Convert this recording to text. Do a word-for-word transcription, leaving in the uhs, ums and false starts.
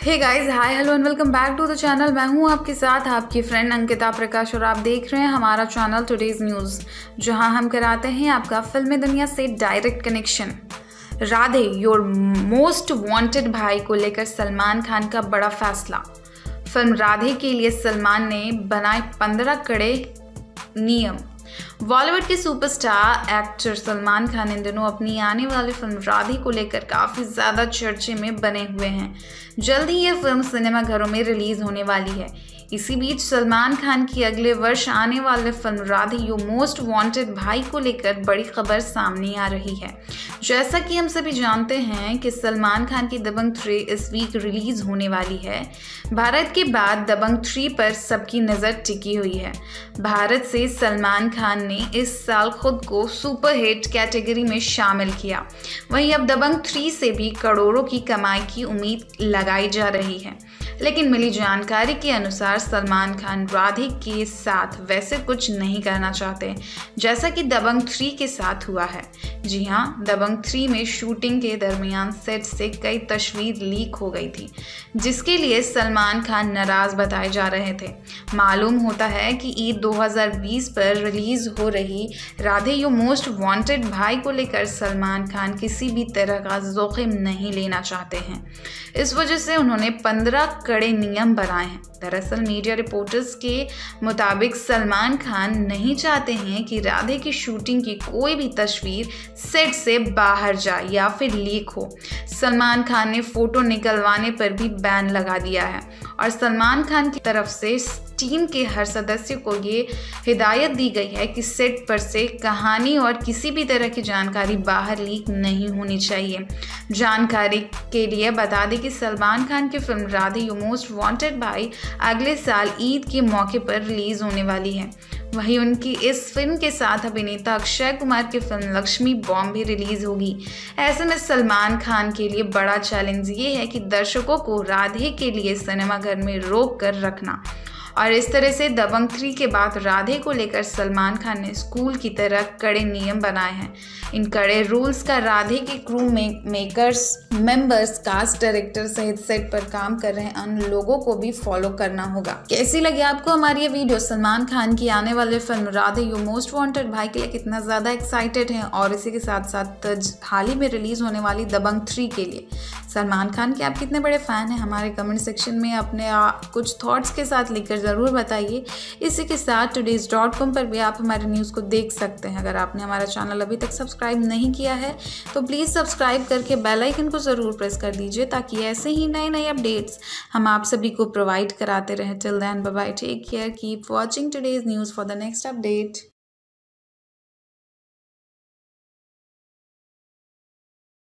Hey guys, hi hello and welcome back to the channel. मैं हूं आपके साथ आपकी फ्रेंड अंकिता प्रकाश और आप देख रहे हैं हमारा चैनल टुडेज न्यूज़, जहां हम कराते हैं आपका फिल्मी दुनिया से direct connection. Radhe your most wanted Bhai को लेकर सलमान खान का बड़ा फैसला। फिल्म राधे के लिए सलमान ने बनाए पंद्रह कड़े नियम। बॉलीवुड के सुपरस्टार एक्टर सलमान खान इन दिनों अपनी आने वाली फिल्म राधे को लेकर काफ़ी ज़्यादा चर्चे में बने हुए हैं। जल्द ही ये फिल्म सिनेमाघरों में रिलीज होने वाली है। इसी बीच सलमान खान की अगले वर्ष आने वाली film Radhe your most wanted Bhai को लेकर बड़ी खबर सामने आ रही है। जैसा कि हम सभी जानते हैं कि सलमान खान की दबंग थ्री इस वीक रिलीज होने वाली है। भारत के बाद दबंग थ्री पर सबकी नज़र टिकी हुई है। भारत से सलमान खान ने इस साल खुद को सुपरहिट कैटेगरी में शामिल किया। वहीं अब दबंग थ्री से भी करोड़ों की कमाई की उम्मीद लगाई जा रही है। लेकिन मिली जानकारी के अनुसार सलमान खान राधे के साथ वैसे कुछ नहीं करना चाहते, जैसा कि दबंग थ्री के साथ हुआ है। जी हाँ, दबंग थ्री में शूटिंग के दरमियान सेट से कई तस्वीर लीक हो गई थी, जिसके लिए सलमान खान नाराज बताए जा रहे थे। मालूम होता है कि ईद दो हज़ार बीस पर रिलीज हो रही Radhe your most wanted Bhai को लेकर सलमान खान किसी भी तरह का जोखिम नहीं लेना चाहते हैं। इस वजह से उन्होंने पंद्रह कड़े नियम बनाए हैं। दरअसल मीडिया रिपोर्टर्स के मुताबिक सलमान खान नहीं चाहते हैं कि राधे की शूटिंग की कोई भी तस्वीर सेट से बाहर जाए या फिर लीक हो। सलमान खान ने फोटो निकलवाने पर भी बैन लगा दिया है और सलमान खान की तरफ से टीम के हर सदस्य को ये हिदायत दी गई है कि सेट पर से कहानी और किसी भी तरह की जानकारी बाहर लीक नहीं होनी चाहिए। जानकारी के लिए बता दें कि सलमान खान की film Radhe your most wanted Bhai अगले साल ईद के मौके पर रिलीज होने वाली है। वहीं उनकी इस फिल्म के साथ अभिनेता अक्षय कुमार की फिल्म लक्ष्मी बॉम्ब भी रिलीज होगी। ऐसे में सलमान खान के लिए बड़ा चैलेंज ये है कि दर्शकों को राधे के लिए सिनेमाघर में रोक कर रखना। और इस तरह से दबंग थ्री के बाद राधे को लेकर सलमान खान ने स्कूल की तरह कड़े नियम बनाए हैं। इन कड़े रूल्स का राधे के क्रू में मेकर्स, मेंबर्स, कास्ट डायरेक्टर सहित सेट पर काम कर रहे अन्य लोगों को भी फॉलो करना होगा। कैसी लगी आपको हमारी ये वीडियो? सलमान खान की आने वाली film Radhe your most wanted Bhai के लिए कितना ज़्यादा एक्साइटेड हैं, और इसी के साथ साथ हाल ही में रिलीज होने वाली दबंग थ्री के लिए सलमान खान के आप कितने बड़े फ़ैन हैं? हमारे कमेंट सेक्शन में अपने आ, कुछ थॉट्स के साथ लिखकर ज़रूर बताइए। इसी के साथ टुडेज डॉट कॉम पर भी आप हमारे न्यूज़ को देख सकते हैं। अगर आपने हमारा चैनल अभी तक सब्सक्राइब नहीं किया है तो प्लीज़ सब्सक्राइब करके बेल आइकन को ज़रूर प्रेस कर दीजिए, ताकि ऐसे ही नए नए अपडेट्स हम आप सभी को प्रोवाइड कराते रहें। Till then bye bye, take care, keep watching today's news for the next update.